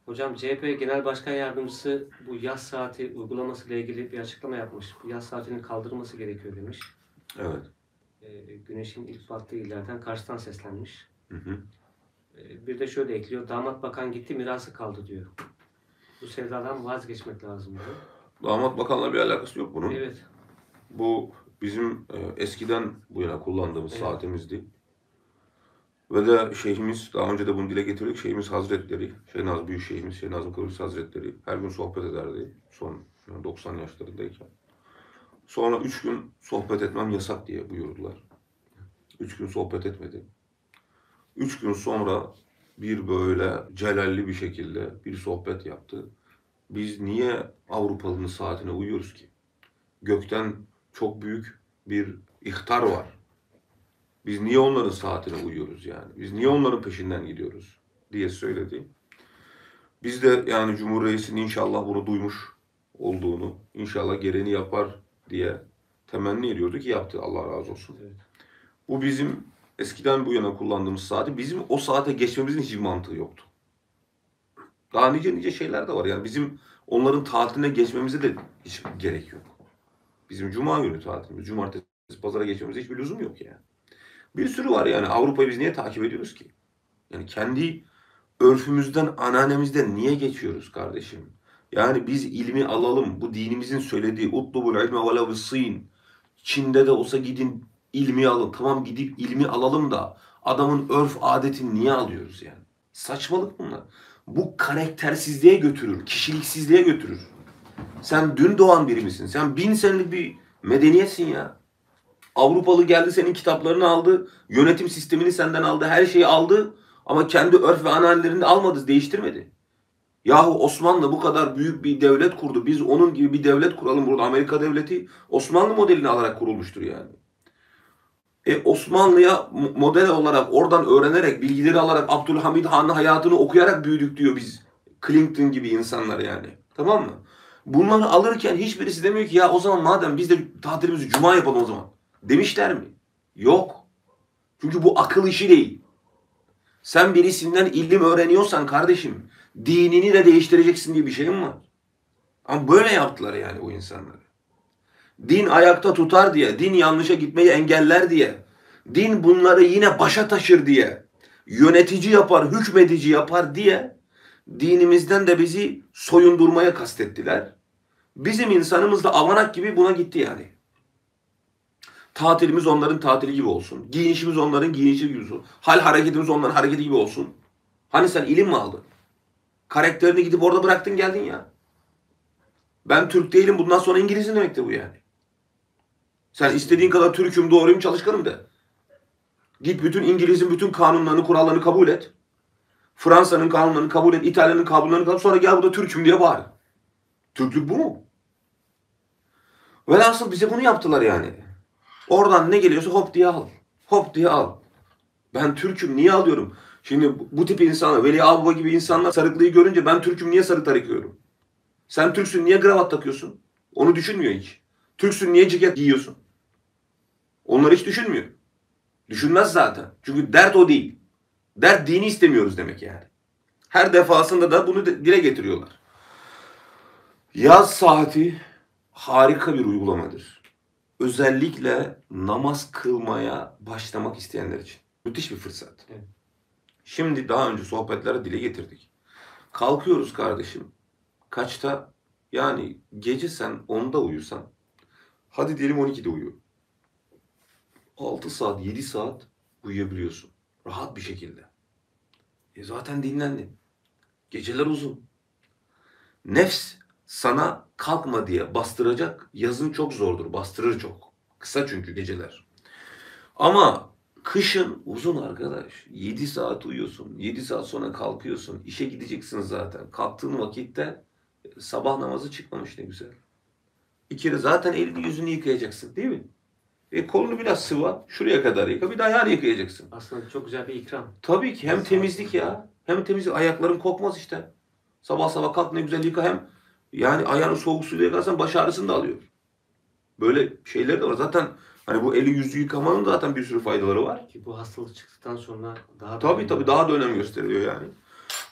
Hocam CHP Genel Başkan Yardımcısı bu yaz saati uygulaması ile ilgili bir açıklama yapmış. Bu yaz saatinin kaldırılması gerekiyor demiş. Evet. Güneşin ilk battığı illerden Kars'tan seslenmiş. Hı hı. Bir de şöyle ekliyor. Damat bakan gitti, mirası kaldı diyor. Bu sevdadan vazgeçmek lazım diyor. Damat bakanla bir alakası yok bunun. Evet. Bu bizim eskiden bu yana kullandığımız Evet. saatimizdi. Ve de şeyhimiz, daha önce de bunu dile getirdik, şeyhimiz Hazretleri, Şeyhnaz Büyükşehirimiz, Şeyh Nazım Kıbrıs Hazretleri her gün sohbet ederdi. Son 90 yaşlarındayken. Sonra 3 gün sohbet etmem yasak diye buyurdular. 3 gün sohbet etmedi. 3 gün sonra bir böyle celalli bir şekilde bir sohbet yaptı. Biz niye Avrupalı'nın saatine uyuyoruz ki? Gökten çok büyük bir ihtar var. Biz niye onların saatine uyuyoruz yani? Biz niye onların peşinden gidiyoruz diye söyledi. Biz de yani Cumhur Reisi'nin inşallah bunu duymuş olduğunu, inşallah gereğini yapar diye temenni ediyordu ki yaptı, Allah razı olsun. Evet. Bu bizim eskiden bu yana kullandığımız saati, bizim o saate geçmemizin hiçbir mantığı yoktu. Daha nice şeyler de var. Yani bizim onların tatiline geçmemize de hiç gerek yok. Bizim Cuma günü tatilimiz, Cumartesi, Pazara geçmemize hiçbir lüzum yok yani. Bir sürü var yani. Avrupa'yı biz niye takip ediyoruz ki? Yani kendi örfümüzden, ananemizden niye geçiyoruz kardeşim? Yani biz ilmi alalım. Bu dinimizin söylediği utlubul ilme velev bis-sin. Çin'de de olsa gidin ilmi alın. Tamam gidip ilmi alalım da adamın örf adetini niye alıyoruz yani? Saçmalık bunlar. Bu karaktersizliğe götürür, kişiliksizliğe götürür. Sen dün doğan biri misin? Sen 1000 senelik bir medeniyetsin ya. Avrupalı geldi senin kitaplarını aldı, yönetim sistemini senden aldı, her şeyi aldı ama kendi örf ve ananelerini almadı, değiştirmedi. Yahu Osmanlı bu kadar büyük bir devlet kurdu. Biz onun gibi bir devlet kuralım burada. Amerika devleti Osmanlı modelini alarak kurulmuştur yani. Osmanlı'ya model olarak oradan öğrenerek, bilgileri alarak Abdülhamid Han'ın hayatını okuyarak büyüdük diyor biz. Clinton gibi insanlar yani. Tamam mı? Bunları alırken hiçbirisi demiyor ki ya o zaman madem biz de tatilimizi cuma yapalım o zaman. Demişler mi? Yok. Çünkü bu akıl işi değil. Sen birisinden ilim öğreniyorsan kardeşim dinini de değiştireceksin diye bir şey mi var? Ama böyle yaptılar yani o insanları. Din ayakta tutar diye, din yanlışa gitmeyi engeller diye, din bunları yine başa taşır diye, yönetici yapar, hükmedici yapar diye dinimizden de bizi soyundurmaya kastettiler. Bizim insanımız da avanak gibi buna gitti yani. Tatilimiz onların tatili gibi olsun. Giyinişimiz onların giyinişi gibi olsun. Hal hareketimiz onların hareketi gibi olsun. Hani sen ilim mi aldın? Karakterini gidip orada bıraktın geldin ya. Ben Türk değilim bundan sonra İngiliz'im demekti bu yani. Sen istediğin kadar Türk'üm, doğruyum, çalışkanım de. Git bütün İngiliz'in bütün kanunlarını, kurallarını kabul et. Fransa'nın kanunlarını kabul et, İtalya'nın kanunlarını kabul et. Sonra gel burada Türk'üm diye bağır. Türklük bu mu? Velhasıl bize bunu yaptılar yani. Oradan ne geliyorsa hop diye al. Hop diye al. Ben Türk'üm niye alıyorum? Şimdi bu tip insanlar, Veli Ağababa gibi insanlar sarıklıyı görünce ben Türk'üm niye sarık takıyorum? Sen Türksün niye kravat takıyorsun? Onu düşünmüyor hiç. Türksün niye ceket giyiyorsun? Onları hiç düşünmüyor. Düşünmez zaten. Çünkü dert o değil. Dert dini istemiyoruz demek yani. Her defasında da bunu dile getiriyorlar. Yaz saati harika bir uygulamadır. Özellikle namaz kılmaya başlamak isteyenler için. Müthiş bir fırsat. Evet. Şimdi daha önce sohbetlere dile getirdik. Kalkıyoruz kardeşim. Kaçta? Yani gece sen 10'da uyusan, hadi diyelim 12'de uyu. 6 saat, 7 saat uyuyabiliyorsun. Rahat bir şekilde. Zaten dinlendin. Geceler uzun. Nefs sana kalkma diye bastıracak. Yazın çok zordur. Bastırır çok. Kısa çünkü geceler. Ama kışın uzun arkadaş. 7 saat uyuyorsun. 7 saat sonra kalkıyorsun. İşe gideceksin zaten. Kalktığın vakitte sabah namazı çıkmamış ne güzel. Bir kere zaten elini yüzünü yıkayacaksın değil mi? Kolunu biraz sıva. Şuraya kadar yıka. Bir daha ayağını yıkayacaksın. Aslında çok güzel bir ikram. Tabii ki hem temizlik ya. Hem temizlik. Ayakların kokmaz işte. Sabah sabah kalk ne güzel yıka hem yani ayağını soğuk suyla yıkarsan baş ağrısını da alıyor. Böyle şeyler de var. Zaten hani bu eli yüzü yıkamanın zaten bir sürü faydaları var. Ki bu hastalık çıktıktan sonra daha da Tabii daha da önem gösteriyor yani.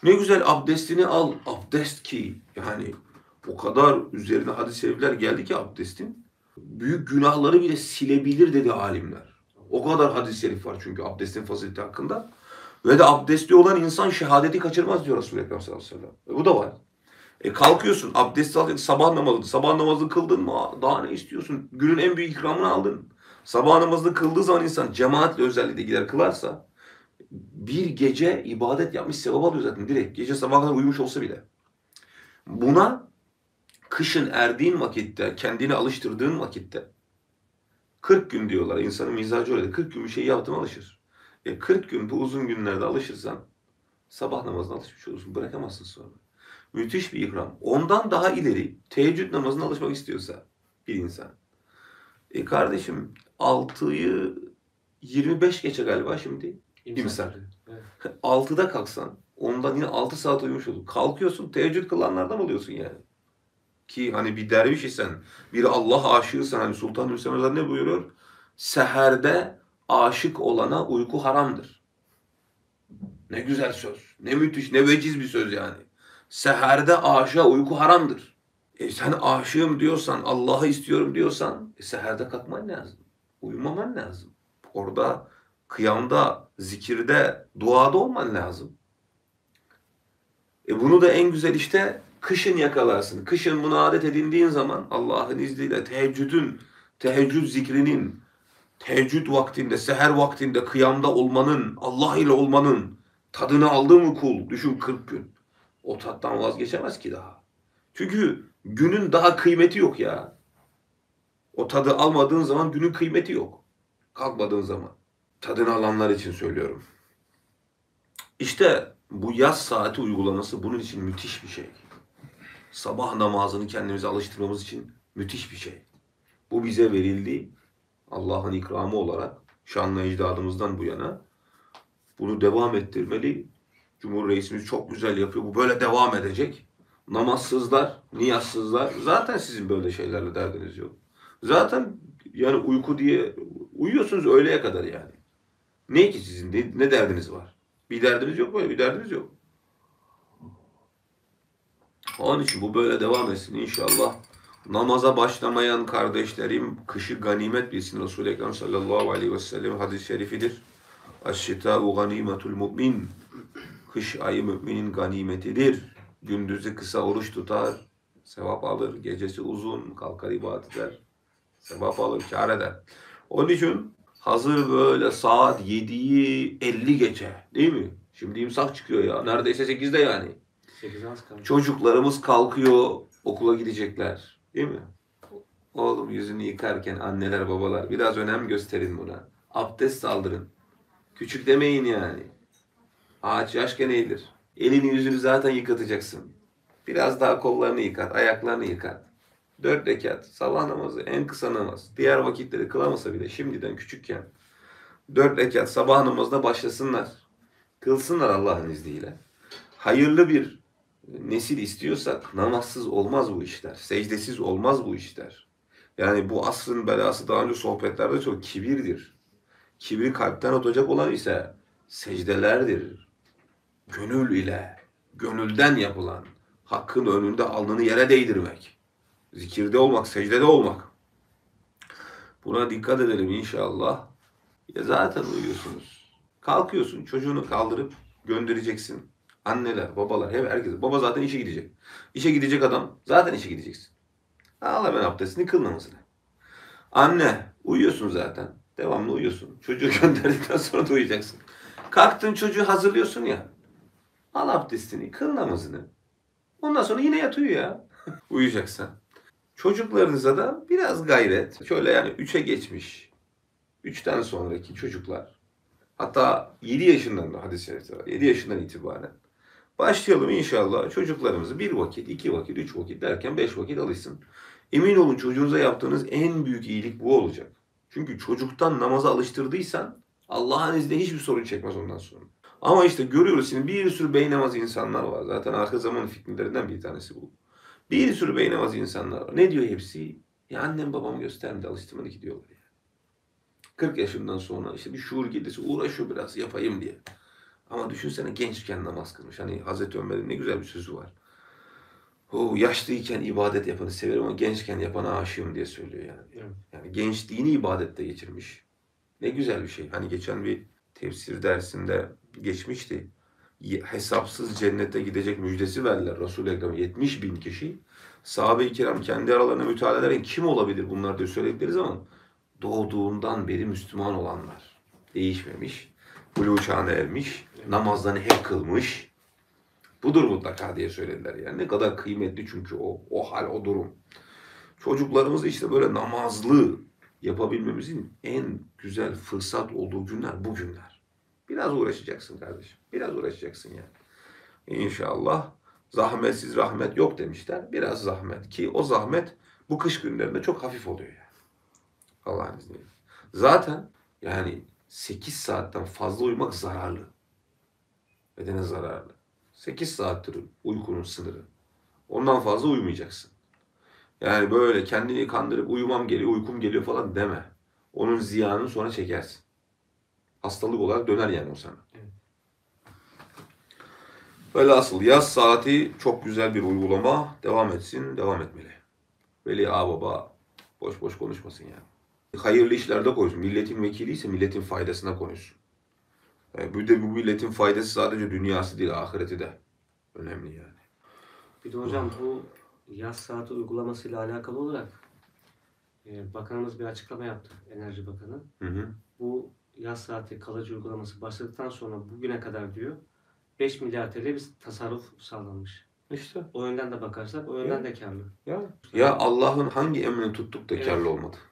Ne güzel abdestini al. Abdest ki yani o kadar üzerine hadis-i şerifler geldi ki abdestin. Büyük günahları bile silebilir dedi alimler. O kadar hadis-i şerif var çünkü abdestin fazileti hakkında. Ve de abdestli olan insan şehadeti kaçırmaz diyor Resulullah Ekrem sallallahu aleyhi ve sellem. Bu da var. Kalkıyorsun abdest aldın sabah namazı. Sabah namazını kıldın mı? Daha ne istiyorsun? Günün en büyük ikramını aldın. Sabah namazını kıldığı zaman insan cemaatle özellikle gider kılarsa bir gece ibadet yapmış sevap alıyor zaten direkt. Gece sabaha kadar uyumuş olsa bile. Buna kışın erdiğin vakitte, kendini alıştırdığın vakitte 40 gün diyorlar. İnsanın mizacı öyle. 40 gün bir şey yaptığına alışır. 40 gün bu uzun günlerde alışırsan sabah namazına alışmış olursun. Bırakamazsın sonra. Müthiş bir ikram. Ondan daha ileri teheccüd namazına alışmak istiyorsa bir insan. Kardeşim 6'yı 25 geçe galiba şimdi. İmsak. Evet. 6'da kalksan ondan yine 6 saat uyumuş olur. Kalkıyorsun teheccüd kılanlardan oluyorsun yani. Ki hani bir derviş isen, bir Allah aşığıysan hani Sultan Hüseyin Hazretleri ne buyuruyor? Seherde aşık olana uyku haramdır. Ne güzel söz. Ne müthiş, ne veciz bir söz yani. Seherde aşığa uyku haramdır. Sen aşığım diyorsan, Allah'ı istiyorum diyorsan seherde kalkman lazım. Uyumaman lazım. Orada kıyamda, zikirde, duada olman lazım. Bunu da en güzel işte kışın yakalarsın. Kışın buna adet edindiğin zaman Allah'ın izniyle teheccüd zikrinin, teheccüd vaktinde, seher vaktinde kıyamda olmanın, Allah ile olmanın tadını aldı mı kul? Düşün 40 gün. O tattan vazgeçemez ki daha. Çünkü günün daha kıymeti yok ya. O tadı almadığın zaman günün kıymeti yok. Kalkmadığın zaman. Tadını alanlar için söylüyorum. İşte bu yaz saati uygulaması bunun için müthiş bir şey. Sabah namazını kendimize alıştırmamız için müthiş bir şey. Bu bize verildi. Allah'ın ikramı olarak şanlı ecdadımızdan bu yana. Bunu devam ettirmeli. Cumhur Reisimiz çok güzel yapıyor. Bu böyle devam edecek. Namazsızlar, niyazsızlar. Zaten sizin böyle şeylerle derdiniz yok. Zaten yani uyku diye uyuyorsunuz öğleye kadar yani. Ne ki sizin ne derdiniz var? Bir derdiniz yok mu? Bir derdiniz yok. Onun için bu böyle devam etsin inşallah. Namaza başlamayan kardeşlerim kışı ganimet bilsin. Resul-i Ekrem sallallahu aleyhi ve sellem hadis-i şerifidir. Eş-şitâ'u ganimetul mu'min. Kış ayı müminin ganimetidir. Gündüzü kısa oruç tutar, sevap alır. Gecesi uzun, kalkar ibadet eder. Sevap alır, kâr eder. Onun için hazır böyle saat 7'yi 50 geçe değil mi? Şimdi imsak çıkıyor ya. Neredeyse 8'de yani. 8 az kalmış. Çocuklarımız kalkıyor, okula gidecekler. Değil mi? Oğlum yüzünü yıkarken anneler babalar biraz önem gösterin buna. Abdest aldırın. Küçük demeyin yani. Ağaç yaşken eğilir. Elini yüzünü zaten yıkatacaksın. Biraz daha kollarını yıkat, ayaklarını yıkat. 4 rekat sabah namazı en kısa namaz. Diğer vakitleri kılamasa bile şimdiden küçükken 4 rekat sabah namazına başlasınlar. Kılsınlar Allah'ın izniyle. Hayırlı bir nesil istiyorsak namazsız olmaz bu işler. Secdesiz olmaz bu işler. Yani bu asrın belası daha önce sohbetlerde çok kibirdir. Kibri kalpten atacak olan ise secdelerdir. Gönül ile, gönülden yapılan, hakkın önünde alnını yere değdirmek, zikirde olmak, secdede olmak. Buna dikkat edelim inşallah. Ya zaten uyuyorsunuz. Kalkıyorsun, çocuğunu kaldırıp göndereceksin. Anneler, babalar, herkes. Baba zaten işe gidecek. İşe gidecek adam, zaten işe gideceksin. Al hemen abdestini, kıl namazını. Anne, uyuyorsun zaten. Devamlı uyuyorsun. Çocuğu gönderdikten sonra da uyuyacaksın. Kalktın çocuğu hazırlıyorsun ya. Al abdestini, kıl namazını. Ondan sonra yine yat uyu ya. Uyuyacaksan. Çocuklarınıza da biraz gayret. Şöyle yani 3'e geçmiş. 3'ten sonraki çocuklar. Hatta 7 yaşından da hadis-i şerifte var. 7 yaşından itibaren. Başlayalım inşallah çocuklarımızı 1 vakit, 2 vakit, 3 vakit derken 5 vakit alışsın. Emin olun çocuğunuza yaptığınız en büyük iyilik bu olacak. Çünkü çocuktan namaza alıştırdıysan Allah'ın izniyle hiçbir sorun çekmez ondan sonra. Ama işte görüyoruz şimdi bir sürü beynamaz insanlar var. Zaten arka zaman fitnelerinden bir tanesi bu. Bir sürü beynamaz insanlar var. Ne diyor hepsi? Ya annem babam göstermedi alıştırmadı ki diyorlar ya. 40 yaşından sonra işte bir şuur gecesi uğraşıyor biraz yapayım diye. Ama düşünsene gençken namaz kılmış. Hani Hazreti Ömer'in ne güzel bir sözü var. O yaşlıyken ibadet yapanı severim ama gençken yapana aşığım diye söylüyor yani. Evet. Yani gençliğini ibadette geçirmiş. Ne güzel bir şey. Hani geçen bir tefsir dersinde geçmişti. Hesapsız cennete gidecek müjdesi verdiler Resul-i Ekrem. 70 bin kişi. Sahabe-i kiram kendi aralarına müteala ederken kim olabilir bunlar diye söyledikleri zaman doğduğundan beri Müslüman olanlar. Değişmemiş. Buluğ çağına ermiş. Evet. Namazlarını hep kılmış. Budur mutlaka diye söylediler yani. Ne kadar kıymetli çünkü o hal, o durum. Çocuklarımızı işte böyle namazlı yapabilmemizin en güzel fırsat olduğu günler bu günler. Biraz uğraşacaksın kardeşim. Biraz uğraşacaksın yani. İnşallah zahmetsiz rahmet yok demişler. Biraz zahmet ki o zahmet bu kış günlerinde çok hafif oluyor yani. Allah'ın izniyle. Zaten yani 8 saatten fazla uyumak zararlı. Bedene zararlı. 8 saattir uykunun sınırı. Ondan fazla uyumayacaksın. Yani böyle kendini kandırıp uyumam geliyor, uykum geliyor falan deme. Onun ziyanını sonra çekersin. Hastalık olarak döner yani o sana. Evet. Velhasıl yaz saati çok güzel bir uygulama. Devam etsin, devam etmeli. Veli ağababa boş boş konuşmasın yani. Hayırlı işlerde konuşsun. Milletin vekiliyse milletin faydasına konuşsun. Bir de bu milletin faydası sadece dünyası değil, ahireti de önemli yani. Bir de hocam bu yaz saati uygulamasıyla alakalı olarak bakanımız bir açıklama yaptı. Enerji Bakanı. Hı hı. Bu yaz saati kalıcı uygulaması başladıktan sonra bugüne kadar diyor 5 milyar TL bir tasarruf sağlanmış. İşte. O yönden de bakarsak o yönden de kârlı. Ya Allah'ın hangi emrini tuttuk da Evet. kârlı olmadı?